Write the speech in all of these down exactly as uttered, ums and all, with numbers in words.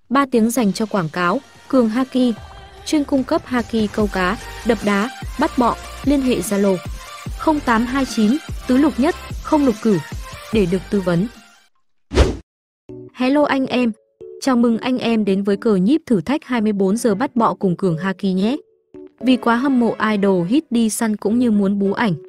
ba tiếng dành cho quảng cáo. Cường Haki, chuyên cung cấp haki câu cá, đập đá, bắt bọ. Liên hệ Zalo không tám hai chín tứ lục nhất, không lục cửu để được tư vấn. Hello anh em, chào mừng anh em đến với cờ nhíp thử thách hai mươi bốn giờ bắt bọ cùng Cường Haki nhé. Vì quá hâm mộ idol hit đi săn cũng như muốn bú ảnh.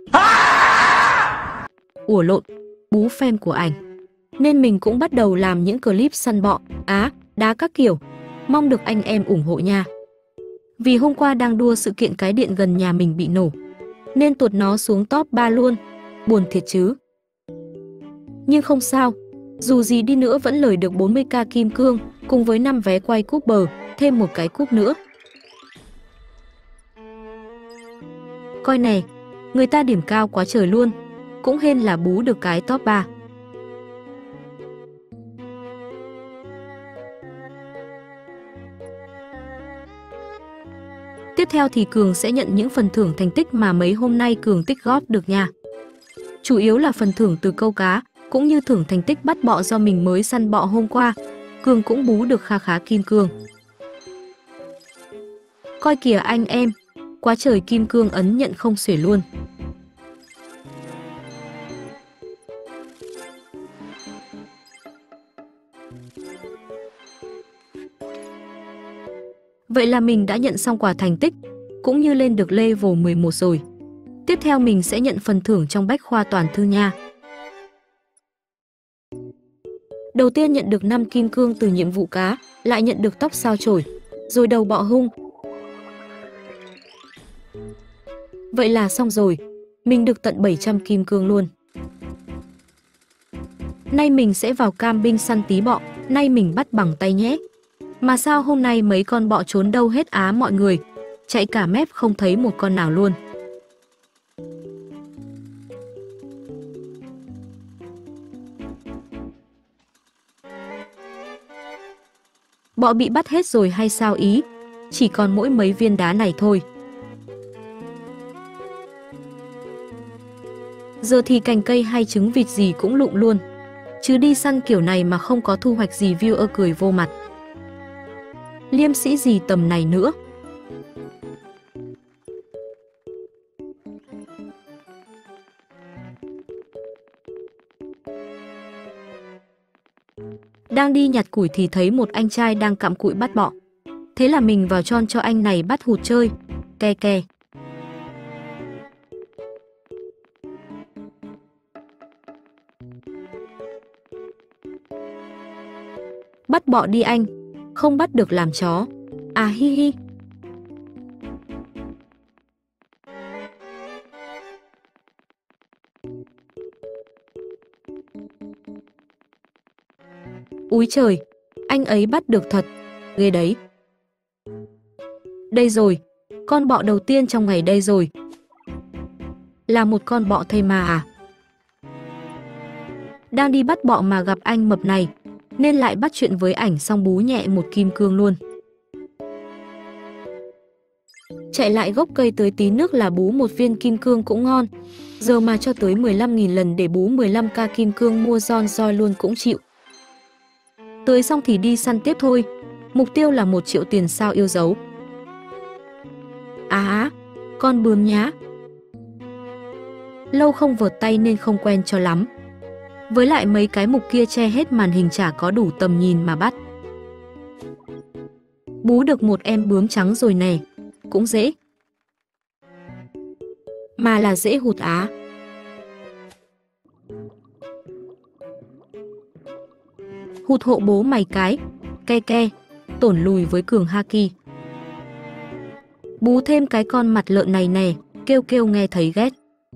Ủa lộn, bú fan của ảnh. Nên mình cũng bắt đầu làm những clip săn bọ, á, đá các kiểu. Mong được anh em ủng hộ nha. Vì hôm qua đang đua sự kiện cái điện gần nhà mình bị nổ, nên tuột nó xuống top ba luôn. Buồn thiệt chứ. Nhưng không sao, dù gì đi nữa vẫn lời được bốn mươi k kim cương, cùng với năm vé quay cúp bờ, thêm một cái cúp nữa. Coi nè, người ta điểm cao quá trời luôn, cũng hên là bú được cái top ba. Tiếp theo thì Cường sẽ nhận những phần thưởng thành tích mà mấy hôm nay Cường tích góp được nha. Chủ yếu là phần thưởng từ câu cá, cũng như thưởng thành tích bắt bọ do mình mới săn bọ hôm qua. Cường cũng bú được kha khá kim cương. Coi kìa anh em, quá trời kim cương ấn nhận không xuể luôn. Vậy là mình đã nhận xong quả thành tích, cũng như lên được level mười một rồi. Tiếp theo mình sẽ nhận phần thưởng trong bách khoa toàn thư nha. Đầu tiên nhận được năm kim cương từ nhiệm vụ cá, lại nhận được tóc sao chổi, rồi đầu bọ hung. Vậy là xong rồi, mình được tận bảy trăm kim cương luôn. Nay mình sẽ vào cam binh săn tí bọ, nay mình bắt bằng tay nhé. Mà sao hôm nay mấy con bọ trốn đâu hết á mọi người, chạy cả mép không thấy một con nào luôn. Bọ bị bắt hết rồi hay sao ý, chỉ còn mỗi mấy viên đá này thôi. Giờ thì cành cây hay trứng vịt gì cũng lụng luôn, chứ đi săn kiểu này mà không có thu hoạch gì viewer cười vô mặt. Liêm sĩ gì tầm này nữa. Đang đi nhặt củi thì thấy một anh trai đang cặm cụi bắt bọ. Thế là mình vào chon cho anh này bắt hụt chơi. Ke ke. Bắt bọ đi anh, không bắt được làm chó. À hi hi. Úi trời, anh ấy bắt được thật, ghê đấy. Đây rồi, con bọ đầu tiên trong ngày đây rồi. Là một con bọ thây mà à. Đang đi bắt bọ mà gặp anh mập này, nên lại bắt chuyện với ảnh xong bú nhẹ một kim cương luôn. Chạy lại gốc cây tới tí nước là bú một viên kim cương cũng ngon. Giờ mà cho tới mười lăm nghìn lần để bú mười lăm k kim cương mua giòn roi luôn cũng chịu. Tới xong thì đi săn tiếp thôi. Mục tiêu là một triệu tiền sao yêu dấu. À, con bướm nhá. Lâu không vợt tay nên không quen cho lắm. Với lại mấy cái mục kia che hết màn hình chả có đủ tầm nhìn mà bắt. Bú được một em bướm trắng rồi nè. Cũng dễ. Mà là dễ hụt á. Hụt hộ bố mày cái. Ke ke. Tổn lùi với Cường Haki. Bú thêm cái con mặt lợn này nè. Kêu kêu nghe thấy ghét.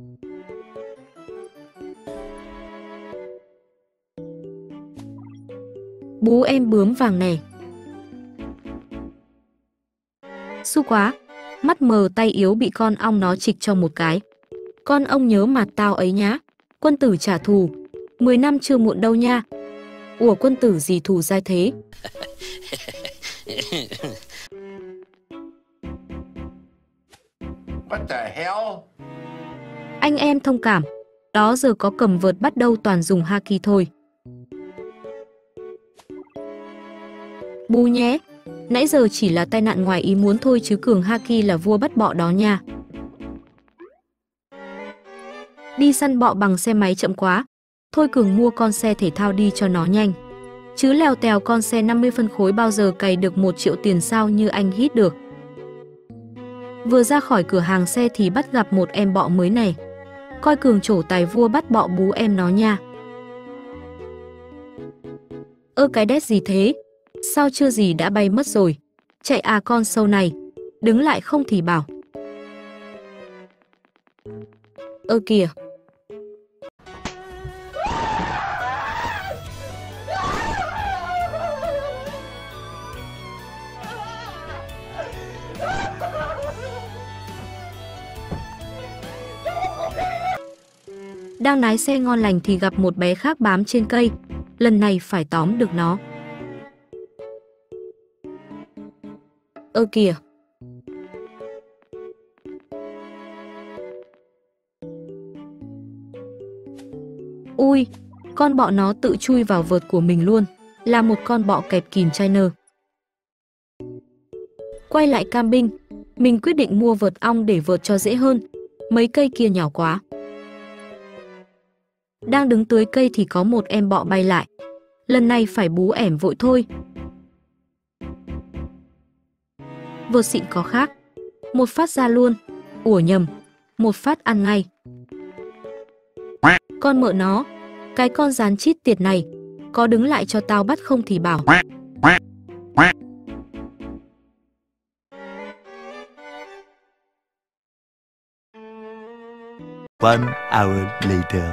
Bú em bướm vàng nè. Su quá. Mắt mờ tay yếu bị con ong nó chịch cho một cái. Con ông nhớ mặt tao ấy nhá. Quân tử trả thù. mười năm chưa muộn đâu nha. Ủa quân tử gì thù dai thế. What the hell? Anh em thông cảm. Đó giờ có cầm vợt bắt đâu toàn dùng haki thôi. Bú nhé. Nãy giờ chỉ là tai nạn ngoài ý muốn thôi chứ Cường Haki là vua bắt bọ đó nha. Đi săn bọ bằng xe máy chậm quá. Thôi Cường mua con xe thể thao đi cho nó nhanh. Chứ lèo tèo con xe năm mươi phân khối bao giờ cày được một triệu tiền sao như anh hít được. Vừa ra khỏi cửa hàng xe thì bắt gặp một em bọ mới này. Coi Cường trổ tài vua bắt bọ bú em nó nha. Ơ cái đét gì thế? Sao chưa gì đã bay mất rồi? Chạy à con sâu này. Đứng lại không thì bảo. Ơ kìa. Đang lái xe ngon lành thì gặp một bé khác bám trên cây. Lần này phải tóm được nó. Ơ kìa. Ui, con bọ nó tự chui vào vợt của mình luôn. Là một con bọ kẹp kìm China. Quay lại camping, mình quyết định mua vợt ong để vợt cho dễ hơn. Mấy cây kia nhỏ quá. Đang đứng tưới cây thì có một em bọ bay lại. Lần này phải bú ẻm vội thôi. Vợt xịn có khác. Một phát ra luôn. Ủa nhầm. Một phát ăn ngay. Con mợ nó. Cái con rán chít tiệt này. Có đứng lại cho tao bắt không thì bảo. One hour later.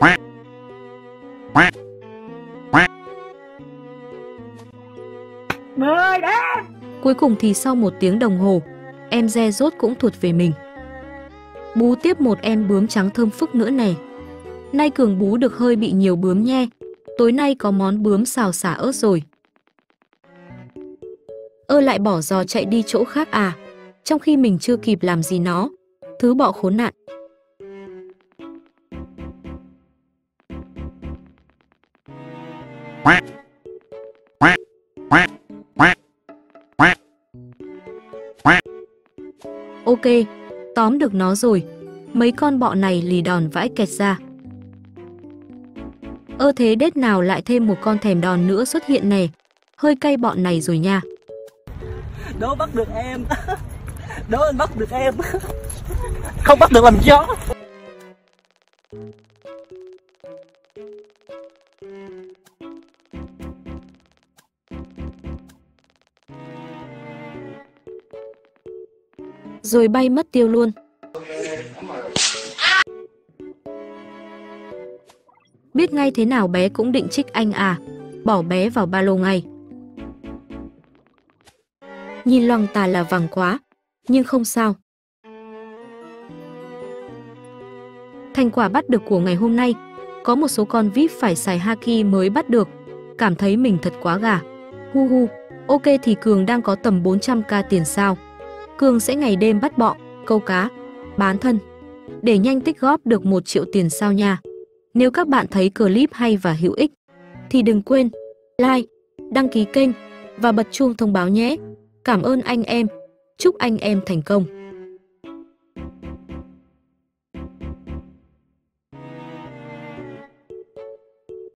Mười đêm. Cuối cùng thì sau một tiếng đồng hồ, em re rốt cũng thụt về mình. Bú tiếp một em bướm trắng thơm phức nữa nè. Nay Cường bú được hơi bị nhiều bướm nhe. Tối nay có món bướm xào xả ớt rồi. Ơ lại bỏ giò chạy đi chỗ khác à? Trong khi mình chưa kịp làm gì nó. Thứ bọ khốn nạn. Ok, tóm được nó rồi. Mấy con bọ này lì đòn vãi kẹt ra. Ơ thế đết nào lại thêm một con thèm đòn nữa xuất hiện nè. Hơi cay bọn này rồi nha. Đố bắt được em. Đố anh bắt được em. Không bắt được làm chó. Rồi bay mất tiêu luôn. Biết ngay thế nào bé cũng định trích anh à. Bỏ bé vào ba lô ngay. Nhìn loằng tà là vàng quá. Nhưng không sao. Thành quả bắt được của ngày hôm nay. Có một số con vê i pê phải xài haki mới bắt được. Cảm thấy mình thật quá gà. Hu hu. Ok thì Cường đang có tầm bốn trăm k tiền sao. Cường sẽ ngày đêm bắt bọ, câu cá, bán thân. Để nhanh tích góp được một triệu tiền sao nha. Nếu các bạn thấy clip hay và hữu ích thì đừng quên like, đăng ký kênh và bật chuông thông báo nhé. Cảm ơn anh em. Chúc anh em thành công.